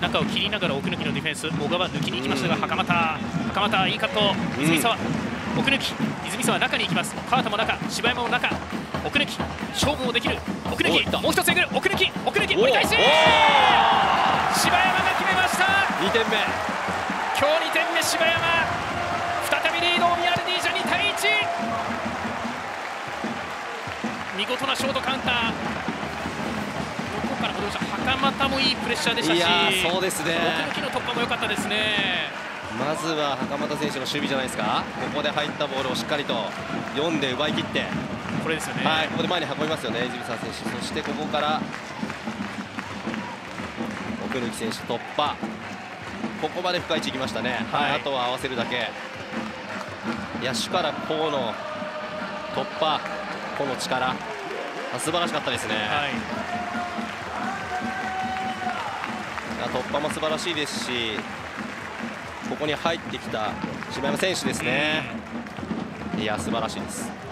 中を切りながら奥抜きのディフェンス。小川抜きに行きましたが、袴田いいカット。泉沢、奥抜き。泉沢中に行きます。川田も中、柴山も中、奥抜き。勝負もできる。奥抜き、もう一つえぐる。奥抜き、折り返し。柴山が決めました。 2点目。 今日2点目、柴山。再びリードをミアルディージャ2対1。見事なショートカウンター。どこから戻りました。袴田もいいプレッシャーでしたし、 いやそうですね、 奥抜きの突破も良かったですね。 まずは袴田選手の守備じゃないですか。ここで入ったボールをしっかりと読んで奪い切って、 これですよね。 はい、ここで前に運びますよね、泉沢選手。そしてここから奥貫選手突破、ここまで深い位置行きましたね。はい、あとは合わせるだけ。野手からこうの突破、この力、素晴らしかったですね。 はい、 突破も素晴らしいですし、ここに入ってきた柴山選手ですね。いや素晴らしいです。